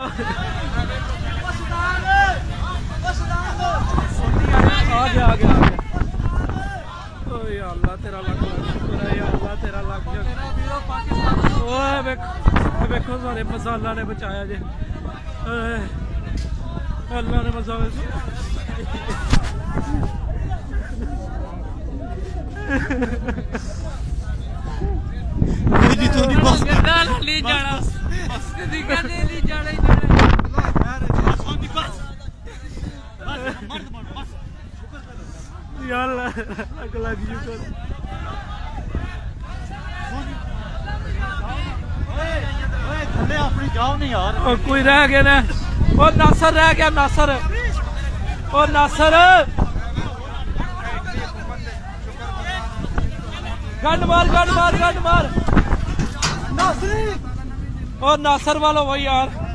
आ गया ओ या अल्लाह तेरा लाख शुक्र है या अल्लाह तेरा लाख ओए देखो सारे मसाला ने बचाया जे अल्लाह ने मसाले अपनी जाओ नहीं यार कोई रह गया ना और नासर रह गया नासर और नासर गंड मार नासरी और नासर वाला वही यार